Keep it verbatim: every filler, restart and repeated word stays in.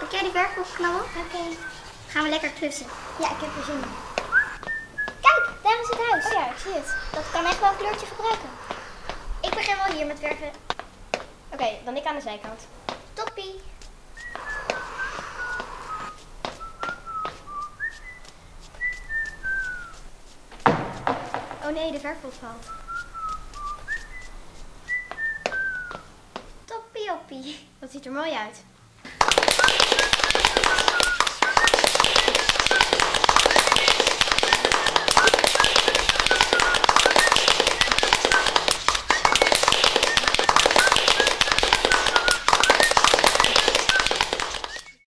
Pak jij die verf op, knabbel? Oké. Okay. Gaan we lekker klussen. Ja, ik heb er zin in. Kijk, daar is het huis. Oh ja, ik zie het. Dat kan echt wel een kleurtje gebruiken. Ik begin wel hier met verven. Oké, okay, dan ik aan de zijkant. Toppie. Oh nee, de verfpot valt. Toppie oppie. Dat ziet er mooi uit.